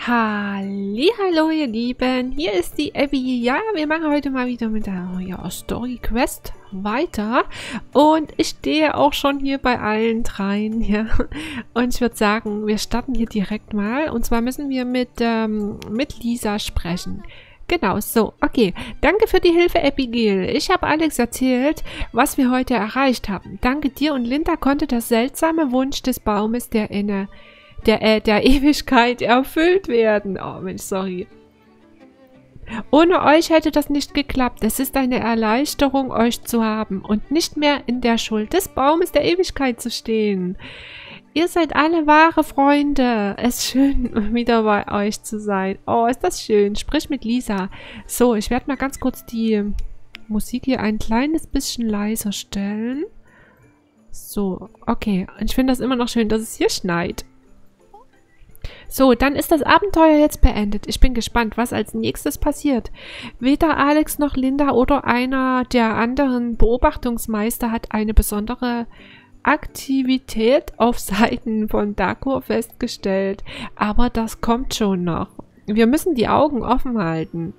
Hallihallo ihr Lieben, hier ist die Abby. Ja, wir machen heute mal wieder mit der Story Quest weiter und ich stehe auch schon hier bei allen dreien, ja. Und ich würde sagen, wir starten hier direkt mal und zwar müssen wir mit Lisa sprechen. Genau, so, okay. Danke für die Hilfe, Abigail. Ich habe Alex erzählt, was wir heute erreicht haben. Danke dir und Linda konnte das seltsame Wunsch des Baumes der Ewigkeit erfüllt werden. Oh Mensch, sorry. Ohne euch hätte das nicht geklappt. Es ist eine Erleichterung, euch zu haben und nicht mehr in der Schuld des Baumes der Ewigkeit zu stehen. Ihr seid alle wahre Freunde. Es ist schön, wieder bei euch zu sein. Oh, ist das schön. Sprich mit Lisa. So, ich werde mal ganz kurz die Musik hier ein kleines bisschen leiser stellen. So, okay. Und ich finde das immer noch schön, dass es hier schneit. So, dann ist das Abenteuer jetzt beendet. Ich bin gespannt, was als nächstes passiert. Weder Alex noch Linda oder einer der anderen Beobachtungsmeister hat eine besondere Aktivität auf Seiten von Dagor festgestellt. Aber das kommt schon noch. Wir müssen die Augen offen halten.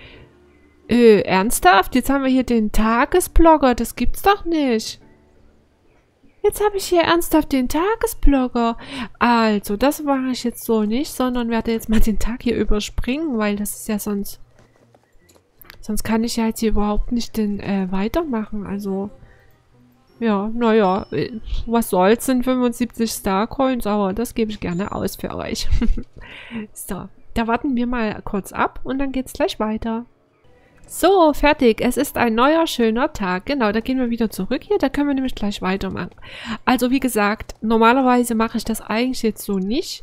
Ernsthaft? Jetzt haben wir hier den Tagesblogger. Das gibt's doch nicht. Jetzt habe ich hier ernsthaft den Tagesblogger. Also, das mache ich jetzt so nicht, sondern werde jetzt mal den Tag hier überspringen, weil das ist ja sonst... Sonst kann ich ja jetzt hier überhaupt nicht weitermachen. Also, ja, naja, was soll's, sind 75 Starcoins, aber das gebe ich gerne aus für euch. So, da warten wir mal kurz ab und dann geht's gleich weiter. So, fertig. Es ist ein neuer, schöner Tag. Genau, da gehen wir wieder zurück hier. Da können wir nämlich gleich weitermachen. Also, wie gesagt, normalerweise mache ich das eigentlich jetzt so nicht.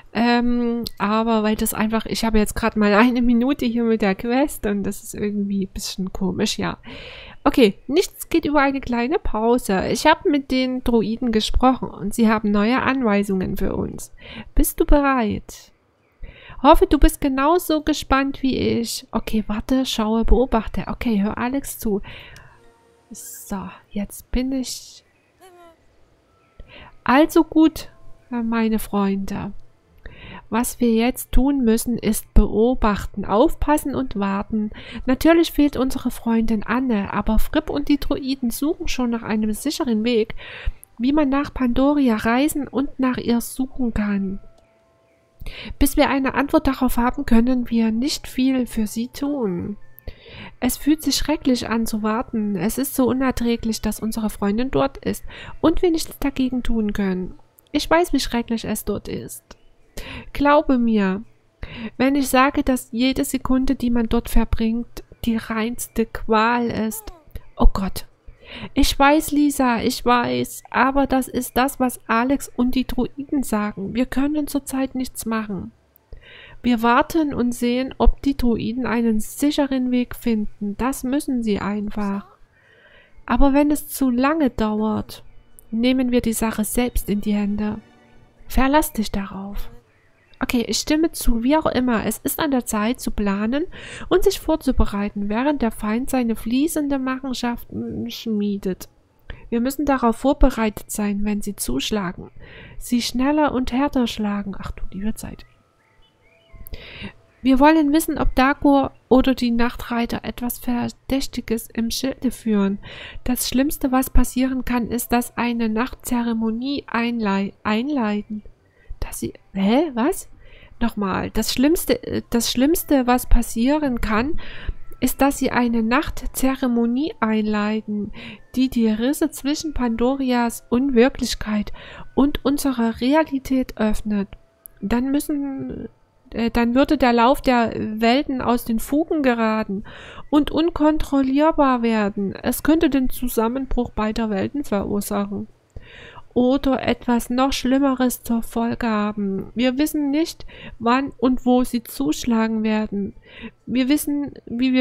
Aber weil das einfach... Ich habe jetzt gerade mal 1 Minute hier mit der Quest und das ist irgendwie ein bisschen komisch, ja. Okay, nichts geht über eine kleine Pause. Ich habe mit den Droiden gesprochen und sie haben neue Anweisungen für uns. Bist du bereit? Hoffe, du bist genauso gespannt wie ich. Okay, warte, schaue, beobachte. Okay, hör Alex zu. So, jetzt bin ich... Also gut, meine Freunde. Was wir jetzt tun müssen, ist beobachten, aufpassen und warten. Natürlich fehlt unsere Freundin Anne, aber Fripp und die Droiden suchen schon nach einem sicheren Weg, wie man nach Pandoria reisen und nach ihr suchen kann. Bis wir eine Antwort darauf haben, können wir nicht viel für sie tun. Es fühlt sich schrecklich an zu warten. Es ist so unerträglich, dass unsere Freundin dort ist und wir nichts dagegen tun können. Ich weiß, wie schrecklich es dort ist. Glaube mir, wenn ich sage, dass jede Sekunde, die man dort verbringt, die reinste Qual ist. Oh Gott. Ich weiß, Lisa, ich weiß, aber das ist das, was Alex und die Droiden sagen. Wir können zurzeit nichts machen. Wir warten und sehen, ob die Droiden einen sicheren Weg finden. Das müssen sie einfach. Aber wenn es zu lange dauert, nehmen wir die Sache selbst in die Hände. Verlass dich darauf. Okay, ich stimme zu, wie auch immer. Es ist an der Zeit zu planen und sich vorzubereiten, während der Feind seine fließende Machenschaften schmiedet. Wir müssen darauf vorbereitet sein, wenn sie zuschlagen. Sie schneller und härter schlagen. Ach du liebe Zeit. Wir wollen wissen, ob Dagor oder die Nachtreiter etwas Verdächtiges im Schilde führen. Das Schlimmste, was passieren kann, ist, dass eine Nachtzeremonie einleiten. Dass sie... Hä? Was? Nochmal. Das Schlimmste, was passieren kann, ist, dass sie eine Nachtzeremonie einleiten, die die Risse zwischen Pandorias Unwirklichkeit und unserer Realität öffnet. Dann würde der Lauf der Welten aus den Fugen geraten und unkontrollierbar werden. Es könnte den Zusammenbruch beider Welten verursachen. Oder etwas noch Schlimmeres zur Folge haben. Wir wissen nicht, wann und wo sie zuschlagen werden. Wie wissen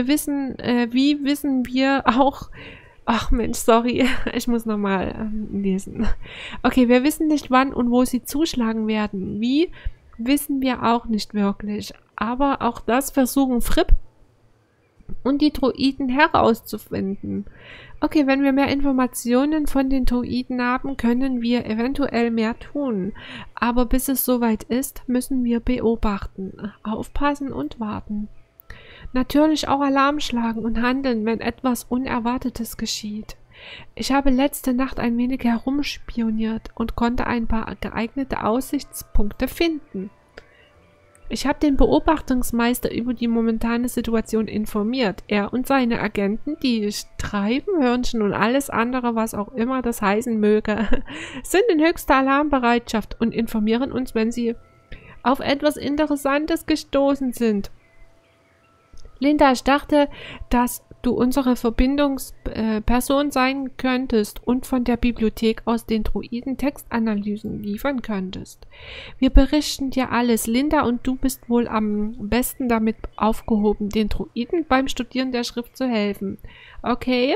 wir auch... Ach Mensch, sorry, ich muss nochmal lesen. Okay, wir wissen nicht, wann und wo sie zuschlagen werden. Wie, wissen wir auch nicht wirklich. Aber auch das versuchen Fripp und die Droiden herauszufinden. Okay, wenn wir mehr Informationen von den Droiden haben, können wir eventuell mehr tun. Aber bis es soweit ist, müssen wir beobachten, aufpassen und warten. Natürlich auch Alarm schlagen und handeln, wenn etwas Unerwartetes geschieht. Ich habe letzte Nacht ein wenig herumspioniert und konnte ein paar geeignete Aussichtspunkte finden. Ich habe den Beobachtungsmeister über die momentane Situation informiert. Er und seine Agenten, die Streibenhörnchen und alles andere, was auch immer das heißen möge, sind in höchster Alarmbereitschaft und informieren uns, wenn sie auf etwas Interessantes gestoßen sind. Linda, ich dachte, dass du unsere Verbindungsperson sein könntest und von der Bibliothek aus den Droiden Textanalysen liefern könntest. Wir berichten dir alles. Linda und du bist wohl am besten damit aufgehoben, den Droiden beim Studieren der Schrift zu helfen. Okay?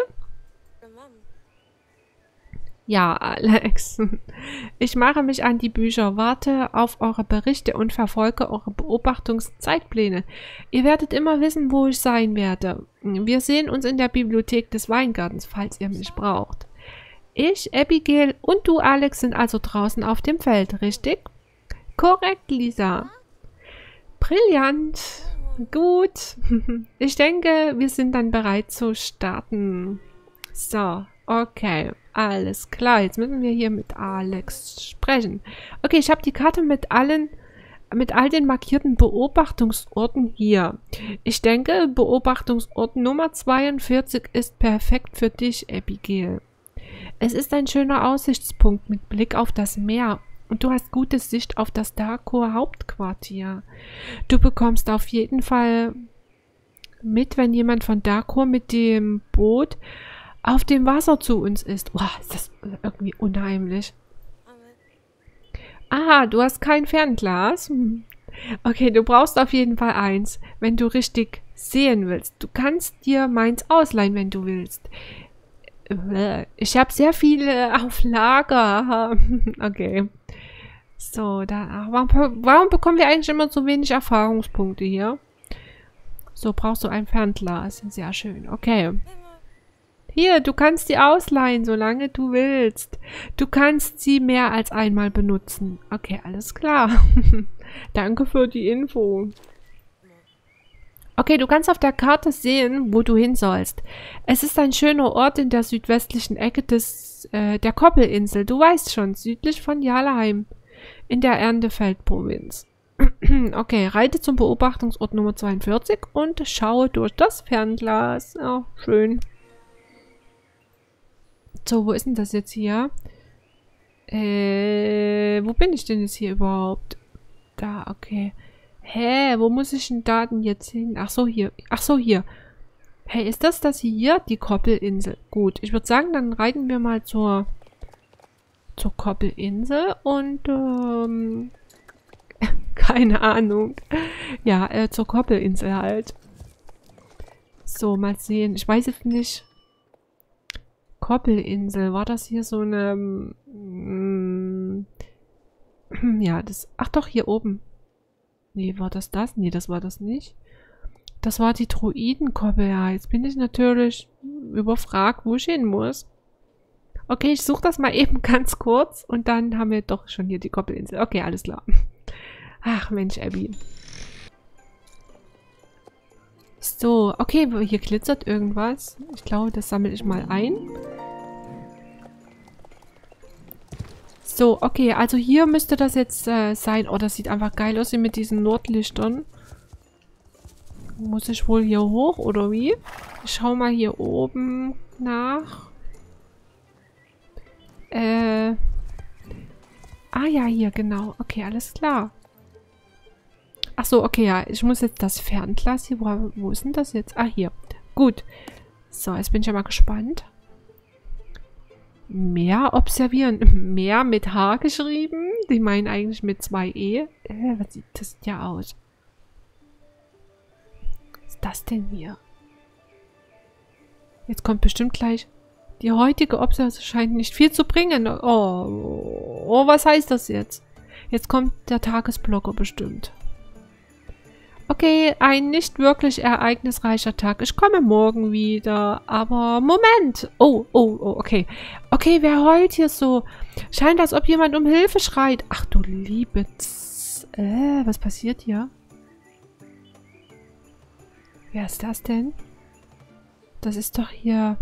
Ja, Alex. Ich mache mich an die Bücher, warte auf eure Berichte und verfolge eure Beobachtungszeitpläne. Ihr werdet immer wissen, wo ich sein werde. Wir sehen uns in der Bibliothek des Weingartens, falls ihr mich braucht. Ich, Abigail und du, Alex, sind also draußen auf dem Feld, richtig? Korrekt, Lisa. Brillant. Gut. Ich denke, wir sind dann bereit zu starten. So, okay. Alles klar, jetzt müssen wir hier mit Alex sprechen. Okay, ich habe die Karte mit all den markierten Beobachtungsorten hier. Ich denke, Beobachtungsort Nummer 42 ist perfekt für dich, Abigail. Es ist ein schöner Aussichtspunkt mit Blick auf das Meer und du hast gute Sicht auf das Darkor Hauptquartier. Du bekommst auf jeden Fall mit, wenn jemand von Darkor mit dem Boot auf dem Wasser zu uns ist. Boah, ist das irgendwie unheimlich. Aha, du hast kein Fernglas. Okay, du brauchst auf jeden Fall eins, wenn du richtig sehen willst. Du kannst dir meins ausleihen, wenn du willst. Ich habe sehr viele auf Lager. Okay. So, warum bekommen wir eigentlich immer so wenig Erfahrungspunkte hier? So, brauchst du ein Fernglas. Sehr schön. Okay. Hier, du kannst die ausleihen, solange du willst. Du kannst sie mehr als einmal benutzen. Okay, alles klar. Danke für die Info. Okay, du kannst auf der Karte sehen, wo du hin sollst. Es ist ein schöner Ort in der südwestlichen Ecke der Koppelinsel. Du weißt schon, südlich von Jalheim in der Erndefeld-Provinz. Okay, reite zum Beobachtungsort Nummer 42 und schaue durch das Fernglas. Oh, schön. So, wo ist denn das jetzt hier? Wo bin ich denn jetzt hier überhaupt? Da, okay. Hä, wo muss ich denn da denn jetzt hin? Ach so, hier. Ach so, hier. Hey, ist das hier? Die Koppelinsel. Gut, ich würde sagen, dann reiten wir mal zur Koppelinsel und, keine Ahnung. Ja, zur Koppelinsel halt. So, mal sehen. Ich weiß jetzt nicht. Koppelinsel. War das hier so eine... ja, das... Ach doch, hier oben. Nee, war das das? Nee, das war das nicht. Das war die Droidenkoppel. Ja, jetzt bin ich natürlich überfragt, wo ich hin muss. Okay, ich suche das mal eben ganz kurz und dann haben wir doch schon hier die Koppelinsel. Okay, alles klar. Ach, Mensch, Abby. So, okay, hier glitzert irgendwas. Ich glaube, das sammle ich mal ein. So, okay, also hier müsste das jetzt sein. Oh, das sieht einfach geil aus hier mit diesen Nordlichtern. Muss ich wohl hier hoch, oder wie? Ich schau mal hier oben nach. Ah ja, hier, genau. Okay, alles klar. Ach so, okay, ja. Ich muss jetzt das Fernglas hier... Wo ist denn das jetzt? Ah, hier. Gut. So, jetzt bin ich ja mal gespannt. Mehr observieren. Mehr mit H geschrieben. Die meinen eigentlich mit 2 E. Was sieht das ja aus? Was ist das denn hier? Jetzt kommt bestimmt gleich... Die heutige Observation scheint nicht viel zu bringen. Oh, was heißt das jetzt? Jetzt kommt der Tagesblocker bestimmt. Okay, ein nicht wirklich ereignisreicher Tag. Ich komme morgen wieder. Aber Moment. Oh, okay. Okay, wer heult hier so? Scheint, als ob jemand um Hilfe schreit. Ach du liebe was passiert hier? Wer ist das denn? Das ist doch hier...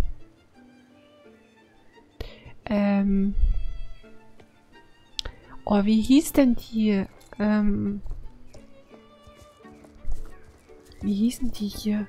Oh, wie hieß denn die? Wie hießen die hier?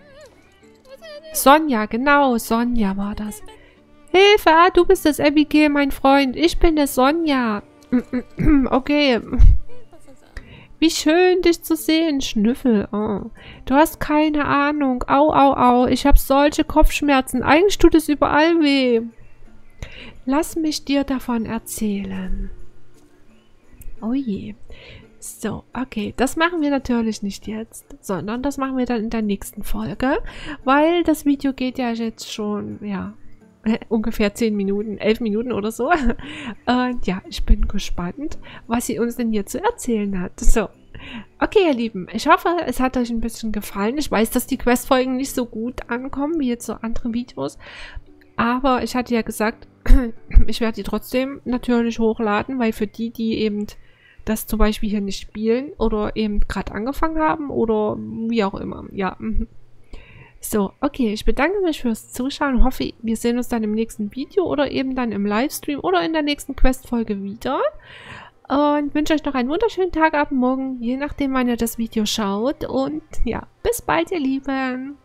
Sonja, genau, Sonja war das. Hilfe, du bist das Abigail, mein Freund. Ich bin das Sonja. Okay. Wie schön, dich zu sehen, Schnüffel. Oh. Du hast keine Ahnung. Au. Ich habe solche Kopfschmerzen. Eigentlich tut es überall weh. Lass mich dir davon erzählen. Oh je. So, okay. Das machen wir natürlich nicht jetzt, sondern das machen wir dann in der nächsten Folge, weil das Video geht ja jetzt schon, ja, ungefähr 10 Minuten, 11 Minuten oder so. Und ja, ich bin gespannt, was sie uns denn hier zu erzählen hat. So, okay, ihr Lieben, ich hoffe, es hat euch ein bisschen gefallen. Ich weiß, dass die Questfolgen nicht so gut ankommen, wie jetzt so andere Videos. Aber ich hatte ja gesagt, ich werde die trotzdem natürlich hochladen, weil für die, die eben das zum Beispiel hier nicht spielen oder eben gerade angefangen haben oder wie auch immer. Ja. So, okay, ich bedanke mich fürs Zuschauen und hoffe, wir sehen uns dann im nächsten Video oder eben dann im Livestream oder in der nächsten Quest-Folge wieder. Und wünsche euch noch einen wunderschönen Tag, Abend, Morgen, je nachdem, wann ihr das Video schaut. Und ja, bis bald, ihr Lieben.